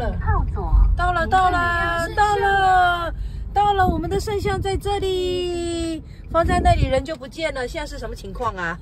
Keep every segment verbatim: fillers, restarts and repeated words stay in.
靠左，到了，到了，到了，到了！我们的圣像在这里，放在那里人就不见了。现在是什么情况啊？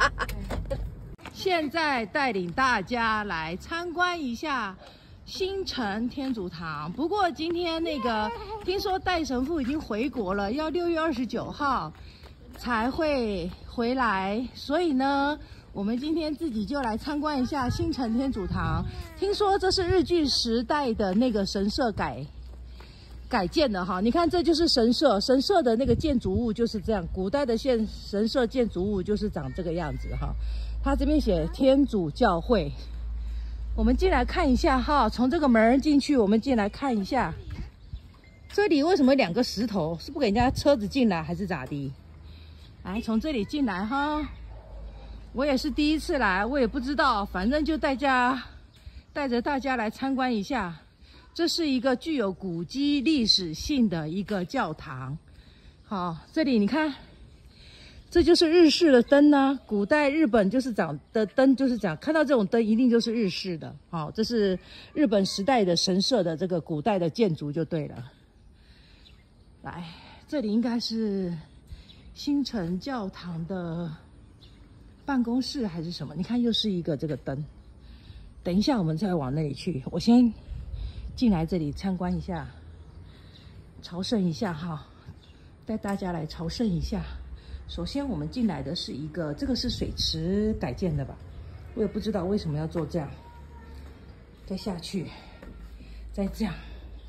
现在带领大家来参观一下新城天主堂。不过今天那个听说戴神父已经回国了，要六月二十九号才会回来，所以呢，我们今天自己就来参观一下新城天主堂。听说这是日据时代的那个神社改改建的哈，你看这就是神社，神社的那个建筑物就是这样，古代的现神社建筑物就是长这个样子哈。它这边写天主教会，我们进来看一下哈，从这个门进去，我们进来看一下，这里为什么两个石头？是不给人家车子进来还是咋的？来，从这里进来哈。我也是第一次来，我也不知道，反正就带家带着大家来参观一下。这是一个具有古迹历史性的一个教堂。好，这里你看，这就是日式的灯呢、啊。古代日本就是长的灯就是这样，看到这种灯一定就是日式的。好，这是日本时代的神社的这个古代的建筑就对了。来，这里应该是新城教堂的办公室还是什么？你看，又是一个这个灯。等一下我们再往那里去，我先进来这里参观一下，朝圣一下哈，带大家来朝圣一下。首先我们进来的是一个，这个是水池改建的吧？我也不知道为什么要做这样。再下去，再这样，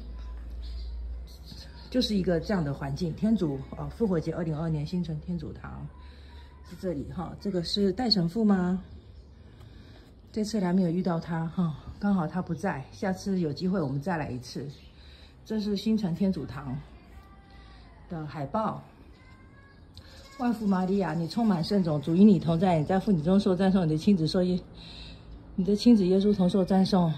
就是一个这样的环境。天主啊，复活节二零二二年新城天主堂是这里哈。这个是戴神父吗？这次来没有遇到他哈，刚好他不在，下次有机会我们再来一次。这是新城天主堂的海报。万福玛利亚，你充满圣种，主与你同在，你在妇女中受赞颂，你的亲子受耶，你的亲子耶稣同受赞颂。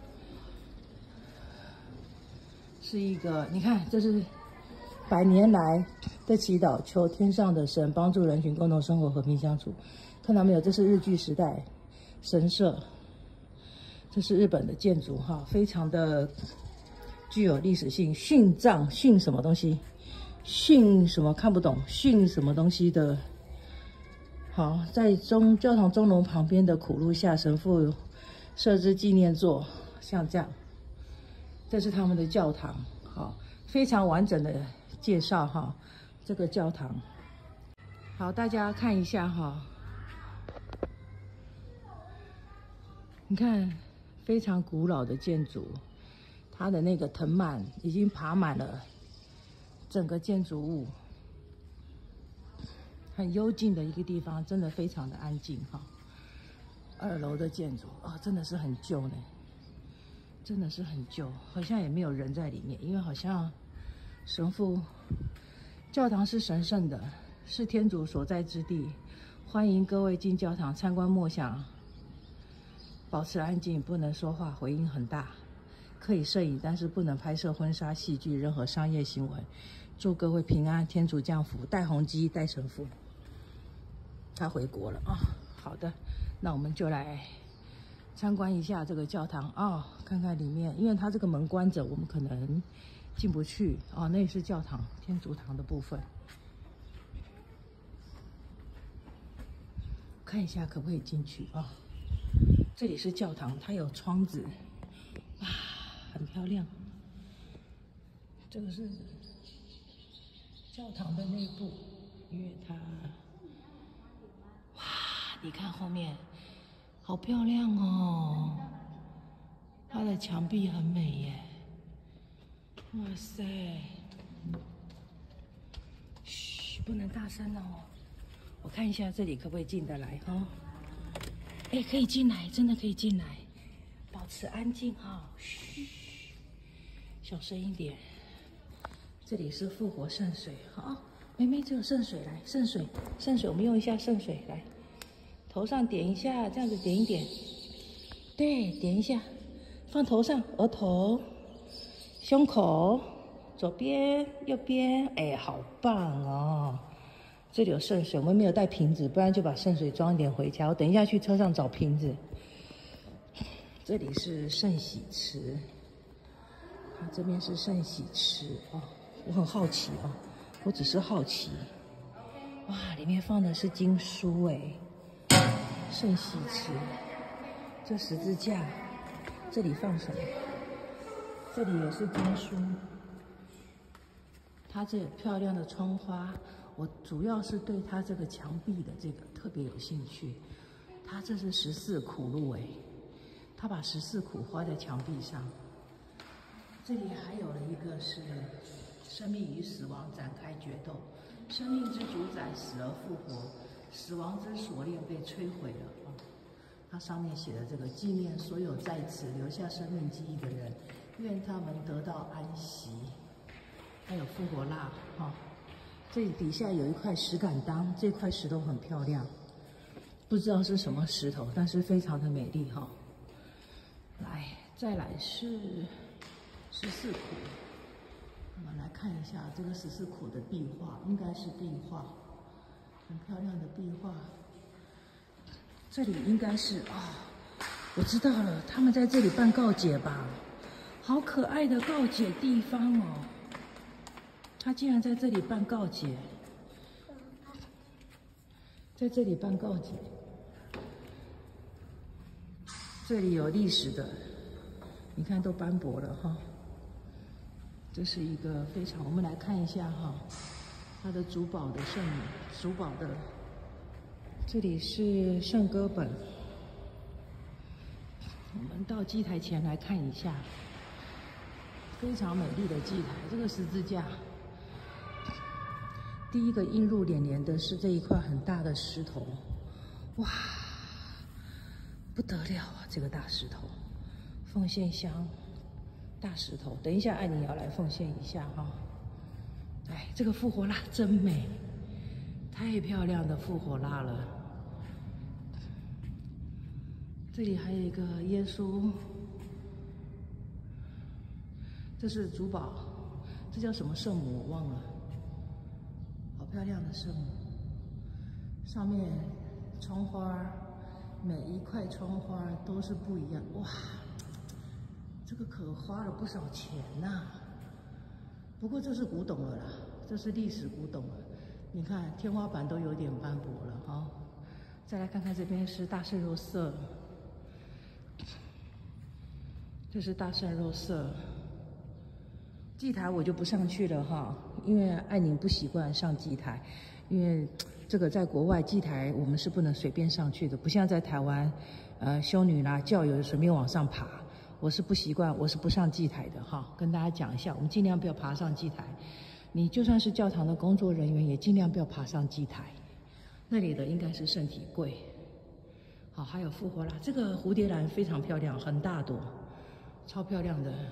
是一个，你看，这是百年来的祈祷，求天上的神帮助人群共同生活和平相处。看到没有？这是日据时代神社，这是日本的建筑哈，非常的具有历史性。殉葬殉什么东西？殉什么看不懂？殉什么东西的？好，在中教堂钟楼旁边的苦路下，神父设置纪念座，像这样。这是他们的教堂，好，非常完整的介绍哈，这个教堂。好，大家看一下哈。你看，非常古老的建筑，它的那个藤蔓已经爬满了整个建筑物，很幽静的一个地方，真的非常的安静哈。二楼的建筑啊、哦，真的是很旧呢，真的是很旧，好像也没有人在里面，因为好像神父，教堂是神圣的，是天主所在之地，欢迎各位进教堂参观默想。保持安静，不能说话，回音很大。可以摄影，但是不能拍摄婚纱、戏剧、任何商业行为。祝各位平安，天主降福。戴宏基，戴神父，他回国了啊、哦。好的，那我们就来参观一下这个教堂啊、哦，看看里面，因为它这个门关着，我们可能进不去啊、哦。那是教堂天主堂的部分，看一下可不可以进去啊。哦，这里是教堂，它有窗子，哇，很漂亮。这个是教堂的内部，因为它，哇，你看后面，好漂亮哦。它的墙壁很美耶，哇塞！嘘，不能大声哦。我看一下这里可不可以进得来哈、哦。哎，可以进来，真的可以进来，保持安静哈、哦，嘘，小声一点。这里是复活圣水，好，妹妹只有圣水来，圣水，圣水，我们用一下圣水来，头上点一下，这样子点一点，对，点一下，放头上，额头、胸口、左边、右边，哎，好棒哦。这里有圣水，我们没有带瓶子，不然就把圣水装一点回家。我等一下去车上找瓶子。这里是圣洗池， 它这边是圣喜池哦，我很好奇哦，我只是好奇。哇，里面放的是经书哎，圣喜池，这十字架，这里放什么？这里也是经书。它这漂亮的窗花，我主要是对它这个墙壁的这个特别有兴趣。它这是十四苦路哎，它把十四苦画在墙壁上。这里还有了一个是生命与死亡展开决斗，生命之主宰死而复活，死亡之锁链被摧毁了。它上面写的这个纪念所有在此留下生命记忆的人，愿他们得到安息。还有复活蜡哈、哦，这底下有一块石敢当，这块石头很漂亮，不知道是什么石头，但是非常的美丽哈、哦。来，再来是十四苦，我们来看一下这个十四苦的壁画，应该是壁画，很漂亮的壁画。这里应该是啊、哦，我知道了，他们在这里办告解吧，好可爱的告解地方哦。他竟然在这里办告解，在这里办告解。这里有历史的，你看都斑驳了哈。这是一个非常，我们来看一下哈，它的主保的圣母，主保的，这里是圣歌本。我们到祭台前来看一下，非常美丽的祭台，这个十字架。第一个映入眼帘的是这一块很大的石头，哇，不得了啊！这个大石头，奉献香，大石头。等一下，艾妮要来奉献一下哈、哦。哎，这个复活蜡真美，太漂亮的复活蜡了。这里还有一个耶稣，这是主保，这叫什么圣母我忘了。漂亮的圣母，上面窗花，每一块窗花都是不一样。哇，这个可花了不少钱呐、啊！不过这是古董了啦，这是历史古董了。你看天花板都有点斑驳了哈、哦。再来看看这边是大圣若瑟，这是大圣若瑟。祭台我就不上去了哈，因为艾宁不习惯上祭台，因为这个在国外祭台我们是不能随便上去的，不像在台湾，呃，修女啦、教友随便往上爬，我是不习惯，我是不上祭台的哈。跟大家讲一下，我们尽量不要爬上祭台。你就算是教堂的工作人员，也尽量不要爬上祭台。那里的应该是圣体柜。好，还有复活蜡，这个蝴蝶兰非常漂亮，很大朵，超漂亮的。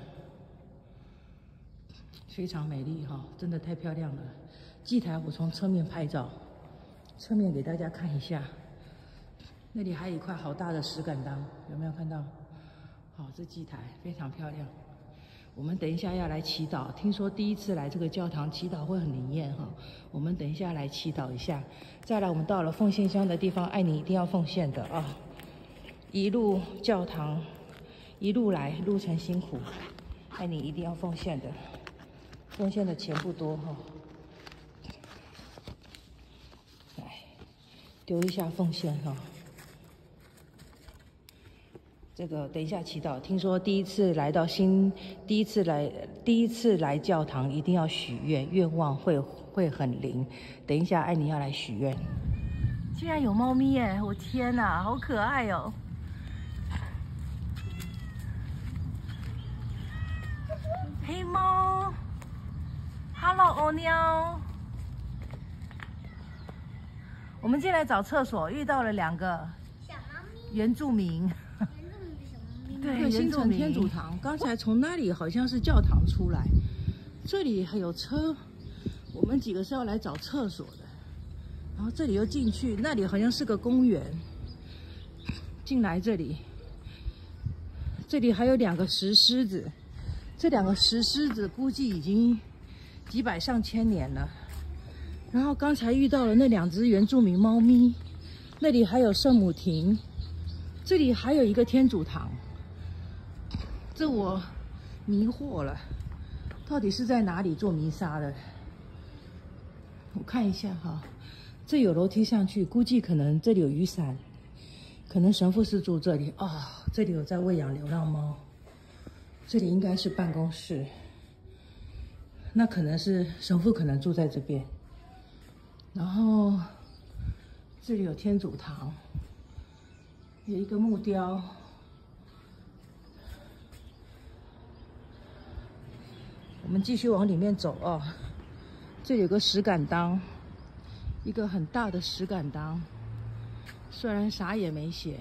非常美丽哈，真的太漂亮了。祭台我从侧面拍照，侧面给大家看一下。那里还有一块好大的石敢当，有没有看到？好，这祭台非常漂亮。我们等一下要来祈祷，听说第一次来这个教堂祈祷会很灵验哈。我们等一下来祈祷一下。再来，我们到了奉献香的地方，爱你一定要奉献的啊！一路教堂，一路来，路程辛苦，爱你一定要奉献的。奉献的钱不多哈、哦，来丢一下奉献哈、哦。这个等一下祈祷，听说第一次来到新，第一次来第一次来教堂一定要许愿，愿望会会很灵。等一下艾妮要来许愿。竟然有猫咪耶！我天哪，好可爱哦！黑猫。Hello， 欧妞。我们进来找厕所，遇到了两个小猫咪， 原住民。 原住民的小猫咪。 对，新城天主堂。刚才从那里好像是教堂出来，这里还有车。我们几个是要来找厕所的，然后这里又进去，那里好像是个公园。进来这里，这里还有两个石狮子，这两个石狮子估计已经几百上千年了。然后刚才遇到了那两只原住民猫咪，那里还有圣母亭，这里还有一个天主堂，这我迷惑了。 到底是在哪里做弥撒的？我看一下哈，这有楼梯上去，估计可能这里有雨伞，可能神父是住这里啊、哦。这里有在喂养流浪猫，这里应该是办公室，那可能是神父可能住在这边。然后这里有天主堂，有一个木雕。我们继续往里面走哦，这里有个石敢当，一个很大的石敢当，虽然啥也没写。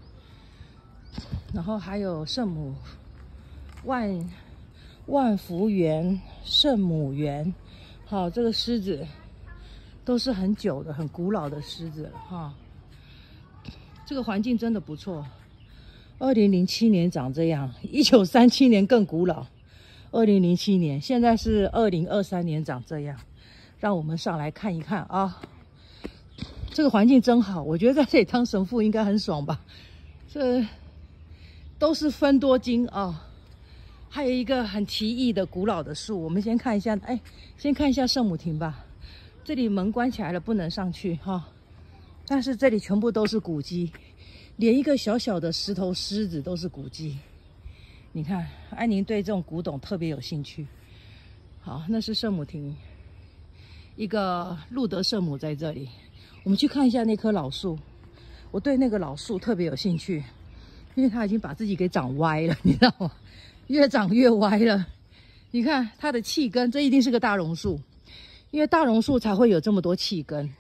然后还有圣母万万福园、圣母园，好，这个狮子都是很久的、很古老的狮子了哈。这个环境真的不错。二零零七年长这样，一九三七年更古老。二零零七年，现在是二零二三年长这样，让我们上来看一看啊！这个环境真好，我觉得在这里当神父应该很爽吧？这都是芬多精啊，还有一个很奇异的古老的树。我们先看一下，哎，先看一下圣母亭吧。这里门关起来了，不能上去哈。但是这里全部都是古迹，连一个小小的石头狮子都是古迹。你看，安宁对这种古董特别有兴趣。好，那是圣母亭，一个路德圣母在这里。我们去看一下那棵老树，我对那个老树特别有兴趣，因为它已经把自己给长歪了，你知道吗？越长越歪了。你看它的气根，这一定是个大榕树，因为大榕树才会有这么多气根。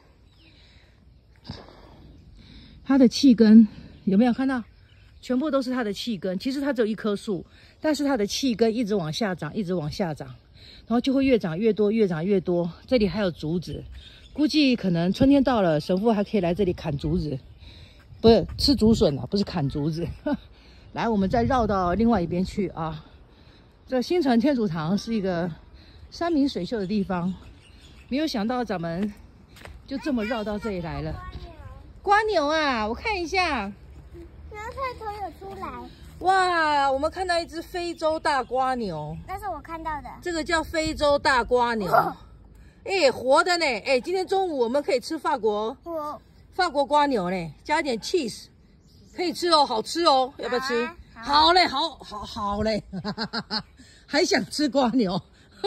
它的气根有没有看到？全部都是它的气根，其实它只有一棵树，但是它的气根一直往下长，一直往下长，然后就会越长越多，越长越多。这里还有竹子，估计可能春天到了，神父还可以来这里砍竹子，不是吃竹笋啊，不是砍竹子。来，我们再绕到另外一边去啊。这新城天主堂是一个山明水秀的地方，没有想到咱们就这么绕到这里来了。瓜牛啊，我看一下。 然后它头有出来， 哇，我们看到一只非洲大瓜牛， 那是我看到的。 这个叫非洲大瓜牛，哎、欸，活的呢，哎、欸，今天中午我们可以吃法国我法国瓜牛呢，加点 cheese， 可以吃哦，好吃哦，要不要吃？ 好, 好嘞，好好好嘞，还想吃瓜牛，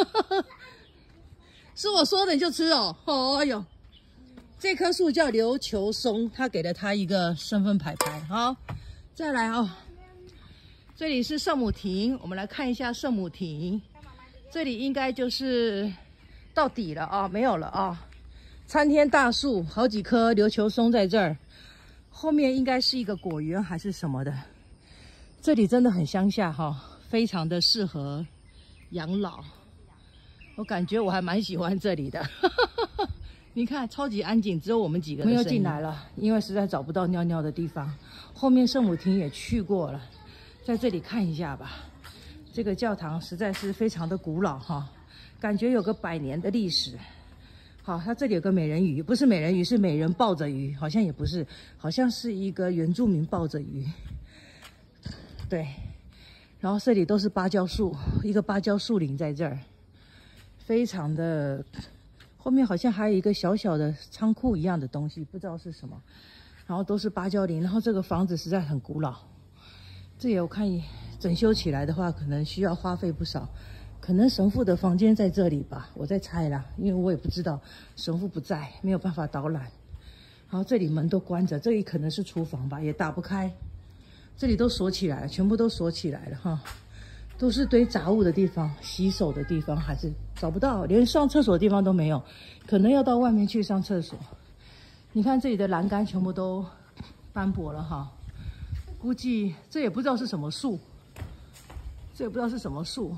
是我说的你就吃哦，哦哟。这棵树叫琉球松，他给了他一个身份牌牌。好，再来哦，这里是圣母亭，我们来看一下圣母亭。这里应该就是到底了啊、哦，没有了啊、哦。参天大树，好几棵琉球松在这儿，后面应该是一个果园还是什么的。这里真的很乡下哈、哦，非常的适合养老。我感觉我还蛮喜欢这里的。你看，超级安静，只有我们几个。没有进来了，因为实在找不到尿尿的地方。后面圣母亭也去过了，在这里看一下吧。这个教堂实在是非常的古老哈，感觉有个百年的历史。好，它这里有个美人鱼，不是美人鱼，是美人抱着鱼，好像也不是，好像是一个原住民抱着鱼。对，然后这里都是芭蕉树，一个芭蕉树林在这儿，非常的。后面好像还有一个小小的仓库一样的东西，不知道是什么。然后都是芭蕉林，然后这个房子实在很古老。这也我看整修起来的话，可能需要花费不少。可能神父的房间在这里吧，我在猜啦，因为我也不知道，神父不在，没有办法导览。然后这里门都关着，这里可能是厨房吧，也打不开。这里都锁起来了，全部都锁起来了哈。都是堆杂物的地方，洗手的地方还是找不到，连上厕所的地方都没有，可能要到外面去上厕所。你看这里的栏杆全部都斑驳了哈，估计这也不知道是什么树，这也不知道是什么树。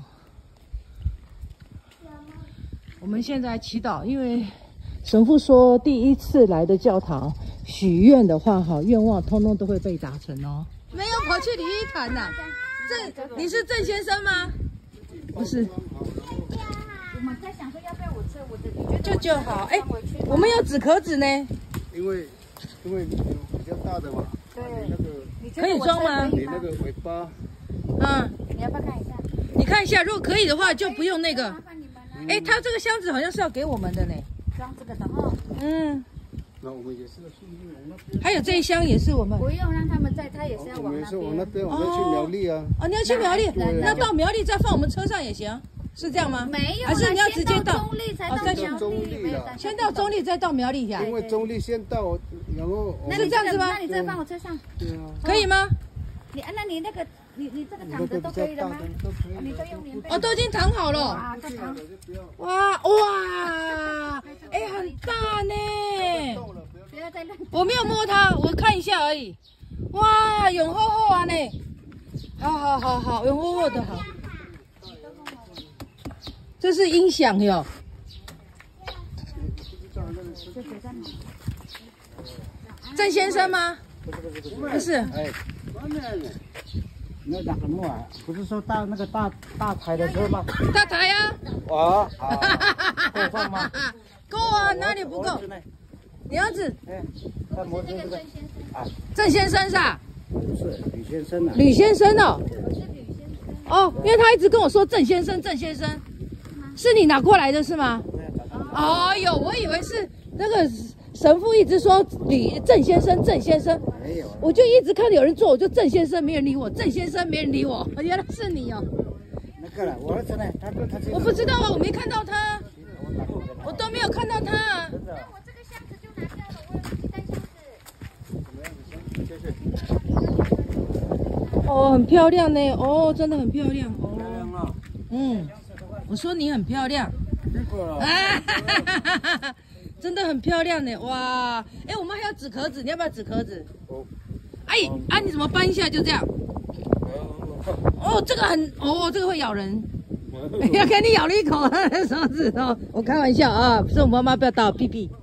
我们现在祈祷，因为神父说第一次来的教堂许愿的话，哈，愿望通通都会被达成哦。没有跑去鲤鱼潭呐。郑，你是郑先生吗？不是。 我们在想说要不要我吃我的，你觉得就就好。哎，我们有纸壳子呢。 因为因为有比较大的嘛， 对， 那个你觉得可以装吗？ 你那个尾巴， 嗯， 你要不要看一下？ 你看看一下，如果可以的话，就不用那个。 麻烦你们了。 哎，他这个箱子好像是要给我们的呢。 装这个的哈。 嗯， 那我们也是顺便往那边。 还有这一箱也是我们。 不用让他们在，他也是要我往那们是往那边。 边，我们去苗栗啊。 哦，你要去苗栗， 对那到苗栗再放我们车上也行，是这样吗？ 没有啦， 还是你要直接到？ 中立才到哦再苗中栗， 立啦没有的先到中立，再到苗栗呀？ 因为中立先到，然后我们那你这样子吗那你再放我车上， 对啊， 可以吗？ 你啊，那你那个你你这个躺着那个都可以了吗比较大的？都可以。 你都用棉被。 哦，都已经躺好了。 啊，这躺。 哇哇，哎，很大呢。 不要再乱。 我没有摸它，我看一下而已。哇，永厚厚啊呢。好好好好，永厚厚的好。这是音响哟。郑先生吗？不是。 哎，那两个木啊，不是说大那个大大台的车吗？ 大台呀。 啊啊，够放吗？ 够啊，哪里不够？你儿子？ 哎，在摩托车这个啊， 郑先生是吧？ 不是吕先生啊。 吕先生哦。哦，因为他一直跟我说郑先生，郑先生，是你拿过来的是吗？哎呦，我以为是那个神父一直说吕郑先生，郑先生， 没有， 我就一直看到有人做，我就郑先生，没人理我，郑先生没人理我，原来是你哦。 那个了，我儿子呢？他他我不知道啊，我没看到他，我都没有看到他啊。 真的。 我这个箱子就拿掉了，我有鸡蛋箱子。 哦，很漂亮呢，哦，真的很漂亮哦。 漂亮啊！ 嗯，我说你很漂亮。 这个了。 啊，真的很漂亮呢，哇！哎，我们还要纸壳子，你要不要纸壳子？ 哦。 哎，啊，你怎么搬一下就这样？哦，这个很，哦，这个会咬人。要给你咬了一口，手指头。我开玩笑啊，是我妈妈不要打我屁屁。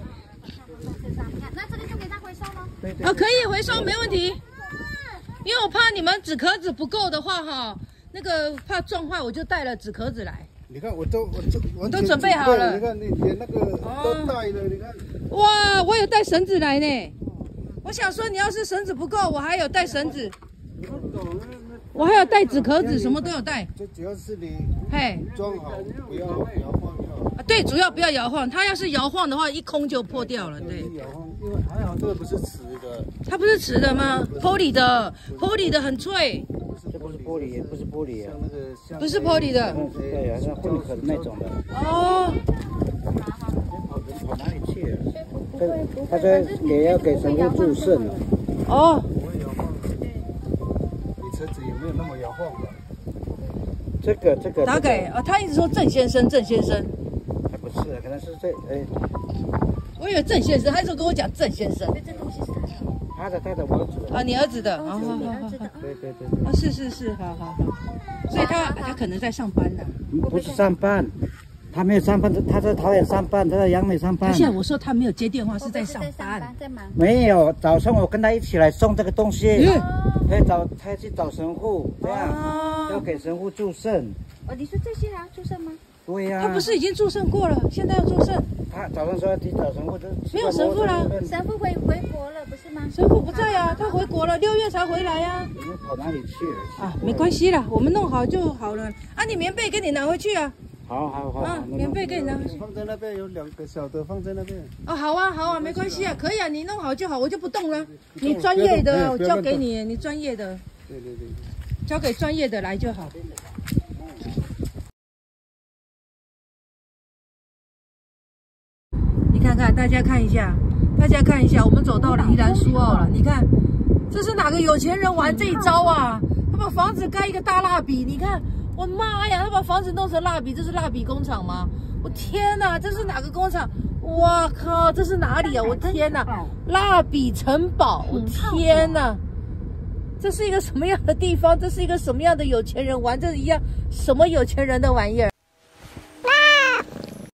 那这个就给他回收了。 对对。 哦，可以回收，没问题。因为我怕你们纸壳子不够的话，哈，那个怕撞坏，我就带了纸壳子来。 你看，我都我都我都准备好了。 你看，你连那个都带了，你看。 哇，我有带绳子来呢。我想说，你要是绳子不够，我还有带绳子。我还有带纸壳子，什么都有带。 这主要是你嘿， 装好，不要摇晃就好。 对，主要不要摇晃。它要是摇晃的话，一空就破掉了。对， 摇晃，因为还好这个不是瓷的。 它不是瓷的吗 ？Poly 的 ，Poly 的很脆。 这不是玻璃，也不是玻璃啊。 像那个像不是 Poly 的。 对啊，像混合的那种的。 哦。 跑跑哪里去了？这他说给要给神父祝圣了。 哦。 不会摇晃。你车子有没有那么摇晃的？ 这个这个。 打给啊，他一直说郑先生，郑先生。 还不是，可能是这哎。 我以为郑先生，他一直跟我讲郑先生。 这东西是他的他的我儿子的。 啊，你儿子的。 哦，这是你儿子的。 对对对对。 啊，是是是，好好好。所以他他可能在上班呢。 不是上班，他没有上班，他在桃园上班，他在杨梅上班。 而且我说他没有接电话，是在上班。 在忙。 没有，早上我跟他一起来送这个东西，可以找他去找神父，这样要给神父祝圣。 哦，你说这些啊，祝圣吗？ 对呀。 他不是已经祝圣过了，现在要祝圣。 他早上说要去找神父， 没有神父了。 神父回回国了，不是吗？ 神父不在呀，他回国了，六月才回来呀。 你们跑哪里去了？ 啊，没关系啦，我们弄好就好了。啊，你棉被给你拿回去啊。 好好好。 啊，棉被给你拿回去。 放在那边有两个小的，放在那边。 哦，好啊，好啊，没关系啊，可以啊，你弄好就好，我就不动了。你专业的，我交给你，你专业的。 对对对。 交给专业的来就好。你看看，大家看一下，大家看一下，我们走到了宜兰苏澳了。你看，这是哪个有钱人玩这一招啊？他把房子盖一个大蜡笔，你看，我妈呀，他把房子弄成蜡笔，这是蜡笔工厂吗？我天哪，这是哪个工厂？我靠，这是哪里啊？我天哪，蜡笔城堡！我天哪！这是一个什么样的地方？这是一个什么样的有钱人玩？这一样什么有钱人的玩意儿？